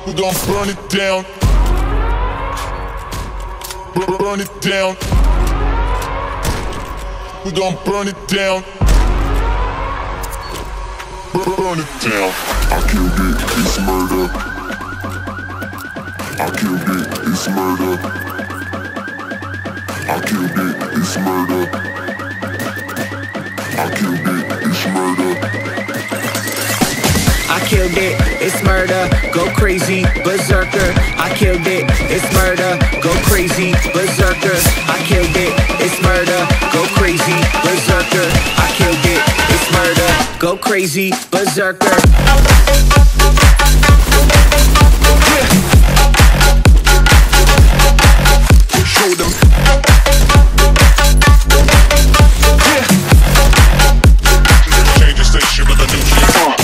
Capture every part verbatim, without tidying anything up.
We gon' burn it down. Burn it down. We gon' burn it down. Burn it down. I killed it, it's murder. I killed it, it's murder. I killed it, it's murder. I killed it, it's murder. I killed it, it's murder, go crazy, berserker. I killed it, it's murder, go crazy, berserker. I killed it, it's murder, go crazy, berserker. I killed it, it's murder, go crazy, berserker. Show them. Change the station with a new shit.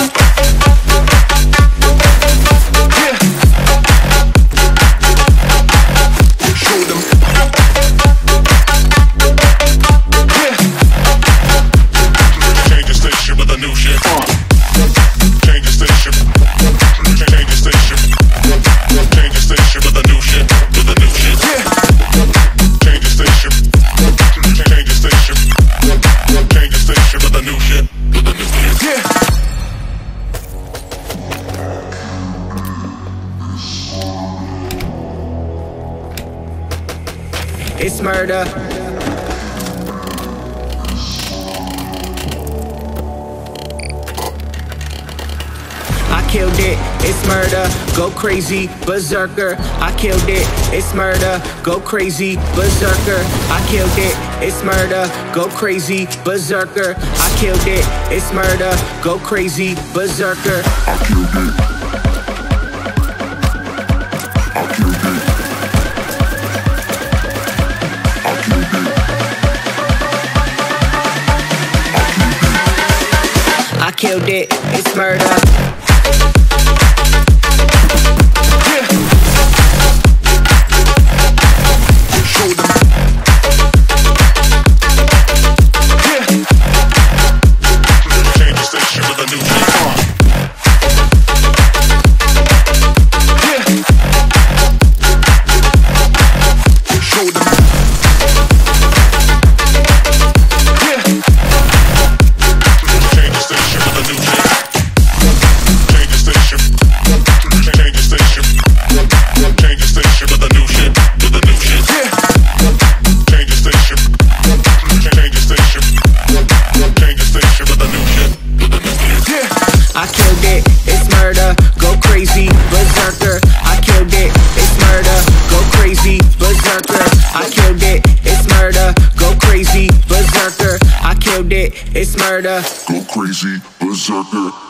It's murder. I killed it, it's murder, go crazy, berserker. I killed it, it's murder, go crazy, berserker. I killed it, it's murder, go crazy, berserker. I killed it, it's murder, go crazy, berserker. I killed it. I killed it, it's murder. I killed it, it's murder, go crazy, berserker. I killed it, it's murder, go crazy, berserker. I killed it, it's murder, go crazy, berserker. I killed it, it's murder, go crazy, berserker.